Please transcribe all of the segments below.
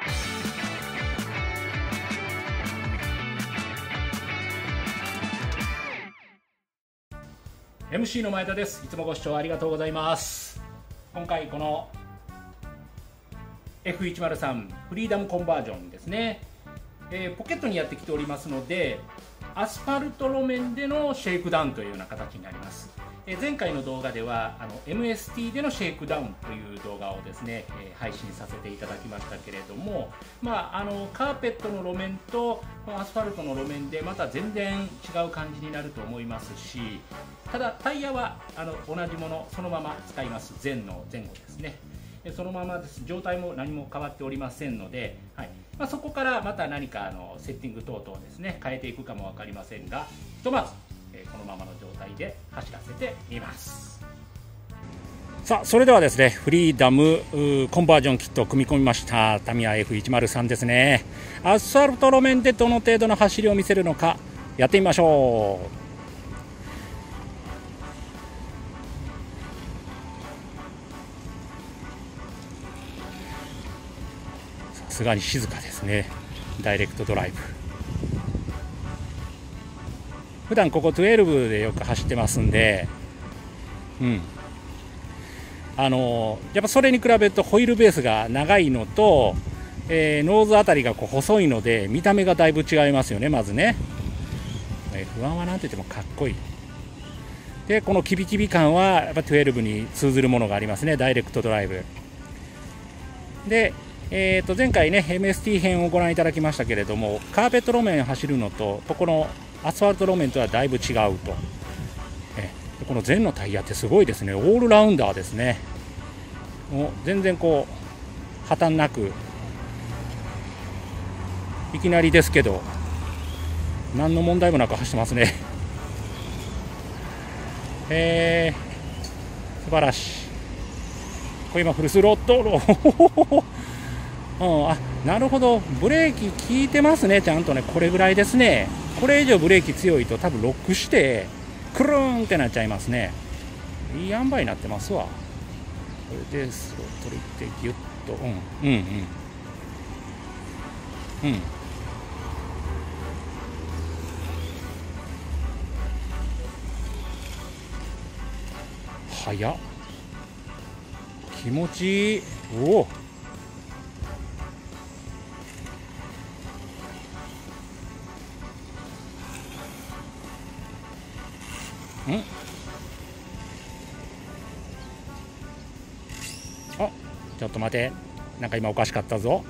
MC の前田です。いつもご視聴ありがとうございます。今回この F103 フリーダムコンバージョンですね、ポケットにやってきておりますので、アスファルト路面でのシェイクダウンというような形になります。前回の動画ではMST でのシェイクダウンという動画をですね、配信させていただきましたけれども、カーペットの路面とアスファルトの路面でまた全然違う感じになると思いますし、ただタイヤは同じものそのまま使います。前後ですね、そのままです。状態も何も変わっておりませんので、そこからまた何かセッティング等々ですね変えていくかも分かりませんが、ひとまずこのままの状態で走らせてみます。さあ、それではですね、フリーダムコンバージョンキットを組み込みましたタミヤ F103 ですね。アスファルト路面でどの程度の走りを見せるのかやってみましょう。さすがに静かですね。ダイレクトドライブ、普段ここ12でよく走ってますんで、やっぱそれに比べるとホイールベースが長いのと、ノーズあたりが細いので見た目がだいぶ違いますよね。まずね、F1 はなんて言ってもかっこいい。でこのキビキビ感はやっぱ12に通ずるものがありますね。ダイレクトドライブで、前回ね MST 編をご覧いただきましたけれども、カーペット路面走るのとこのアスファルト路面とはだいぶ違うと。この前のタイヤってすごいですね。オールラウンダーですね。もう全然破綻なく、いきなりですけど何の問題もなく走ってますね。素晴らしい。これ今フルスロットルなるほど、ブレーキ効いてますね。ちゃんとね、これぐらいですね。これ以上ブレーキ強いと多分ロックしてクルーンってなっちゃいますね。いい塩梅になってますわ。これでスロットルってギュッと早っ、気持ちいい。おお、ちょっと待て、なんか今おかしかったぞ。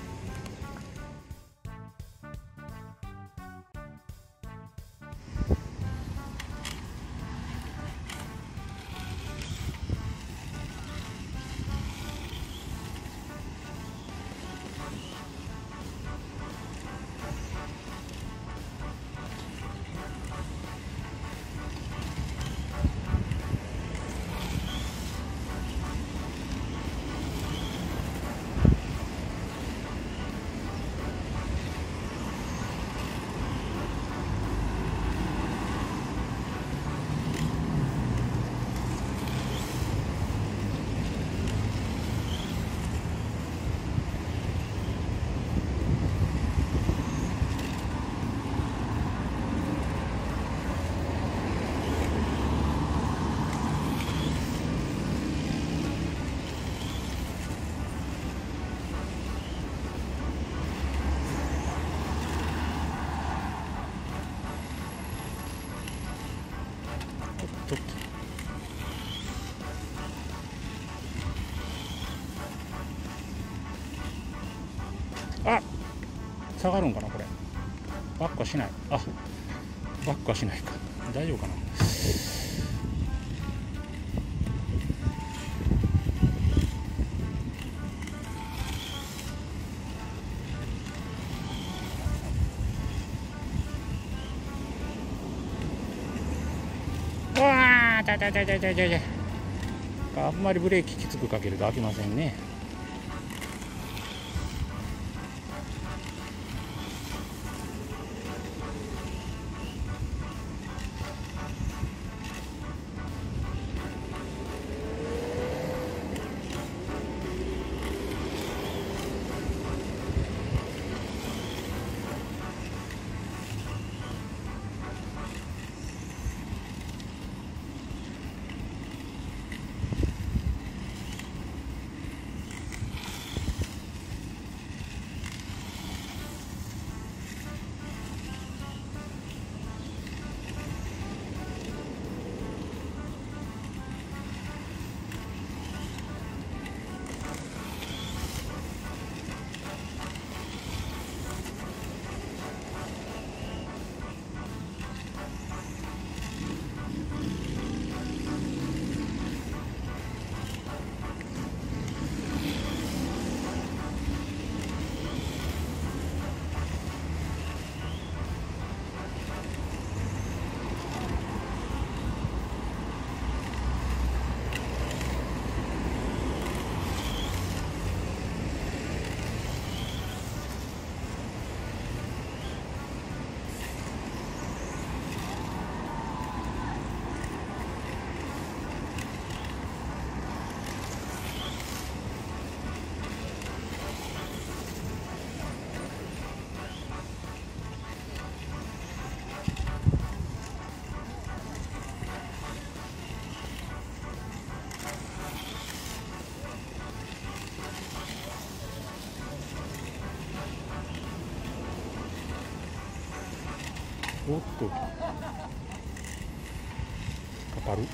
下がるんかなこれ。バックはしない。バックはしないか。大丈夫かな。あんまりブレーキきつくかけると開きませんね。 おっとかかる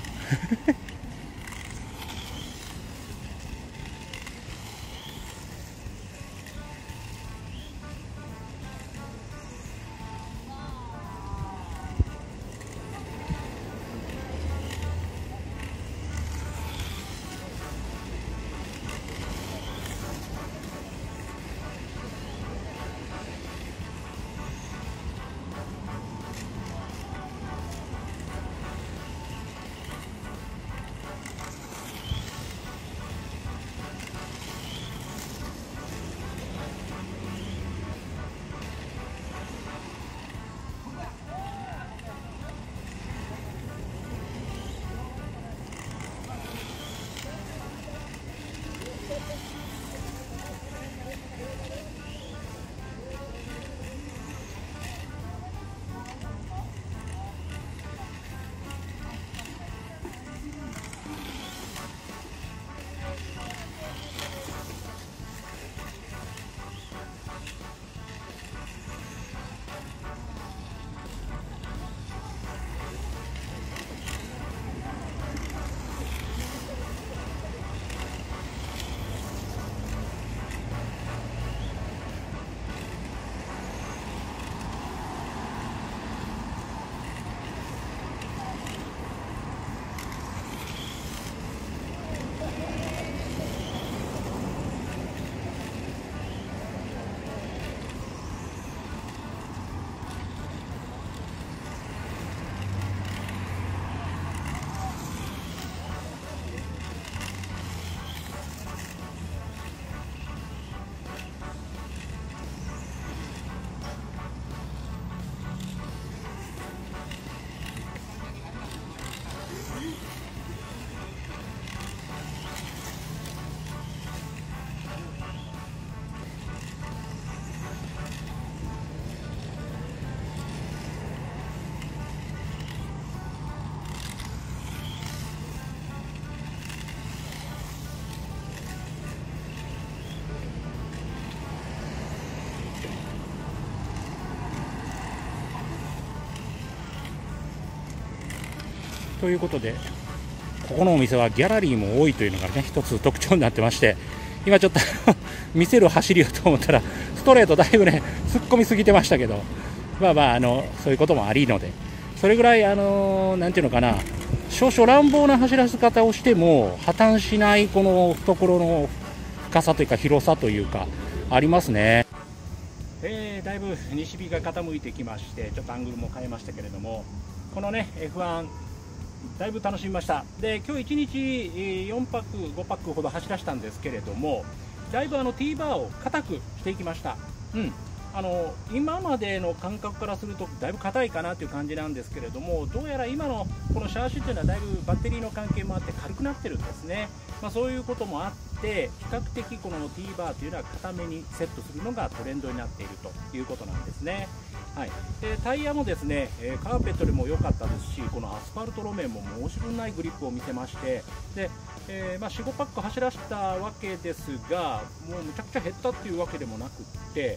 ということで、ここのお店はギャラリーも多いというのがね、一つ特徴になってまして、今ちょっと見せる走りをと思ったら、ストレートだいぶね、突っ込みすぎてましたけど、まあまあ、そういうこともありので、それぐらい、なんていうのかな、少々乱暴な走らせ方をしても、破綻しない、この懐の深さというか、広さというか、ありますね。だいぶ西日が傾いてきまして、ちょっとアングルも変えましたけれども、このね、F1、だいぶ楽しみました。で、今日1日4パック、5パックほど走らせたんですけれども、だいぶT バーを硬くしていきました。今までの感覚からするとだいぶ硬いかなという感じなんですけれども、どうやら今のこのシャーシというのはだいぶバッテリーの関係もあって軽くなってるんですね。そういうこともあって比較的この T バーというのは硬めにセットするのがトレンドになっているということなんですね。はい、タイヤもですね、カーペットでも良かったですし、このアスファルト路面も申し分ないグリップを見せまして、で、4、5パック走らせたわけですが、もうむちゃくちゃ減ったっていうわけでもなくって、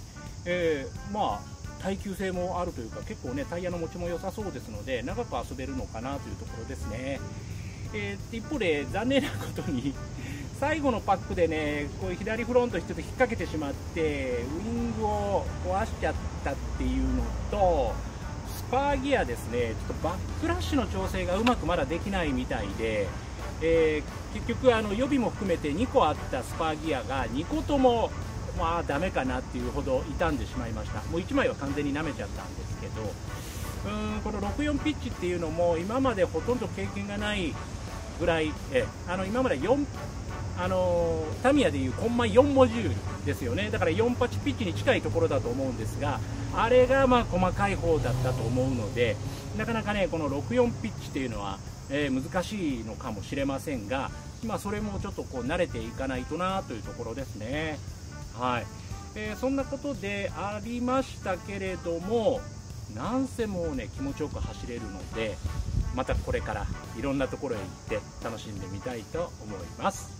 耐久性もあるというか、結構ねタイヤの持ちも良さそうですので、長く遊べるのかなというところですね。一方で残念なことに最後のパックでね、こういう左フロント1つ引っ掛けてしまってウイングを壊しちゃったっていうのと、スパーギアですね、ちょっとバックラッシュの調整がうまくまだできないみたいで、結局予備も含めて2個あったスパーギアが2個ともダメかなっていうほど傷んでしまいました。もう1枚は完全に舐めちゃったんですけど、この64ピッチっていうのも今までほとんど経験がないぐらい、今までタミヤでいうコンマ4モジュールですよね。だから48ピッチに近いところだと思うんですが、あれが細かい方だったと思うので、なかなかねこの64ピッチっていうのは、難しいのかもしれませんが、それもちょっと慣れていかないとなというところですね。はい、そんなことでありましたけれども、なんせもうね気持ちよく走れるので、またこれからいろんなところへ行って楽しんでみたいと思います。